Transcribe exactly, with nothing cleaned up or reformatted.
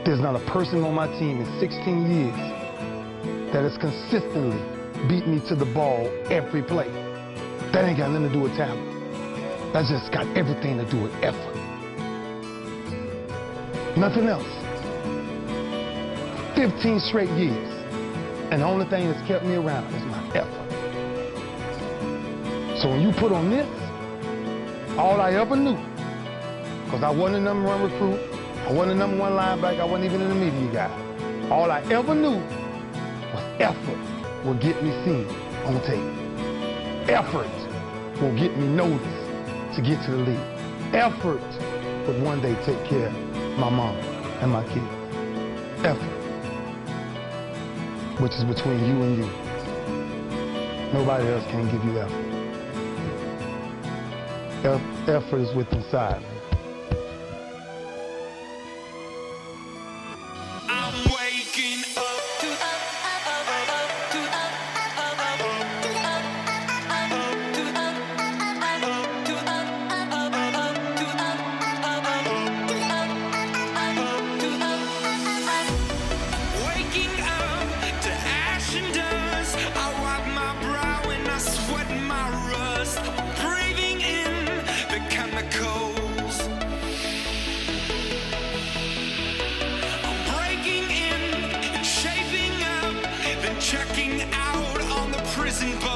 There's not a person on my team in sixteen years that has consistently beat me to the ball every play. That ain't got nothing to do with talent. That's just got everything to do with effort. Nothing else. fifteen straight years. And the only thing that's kept me around is my effort. So when you put on this, all I ever knew, because I wasn't a number one recruit, I wasn't a number one linebacker, I wasn't even an immediate guy. All I ever knew was effort will get me seen on tape. Effort will get me noticed to get to the league. Effort would one day take care of my mom and my kids. Effort. Which is between you and you. Nobody else can give you effort. E- effort is with inside. I'm waking up to up, up, up, up, up, to up, up, up, up, to up, up, up, to up, up, up, to up, up, up, up, to up, up, up, to up, up, to up. Waking up to ash and dust. I wipe my brow and I sweat my rust. Breathing in the chemicals. I'm breaking in and shaping up, then checking out on the prison bus.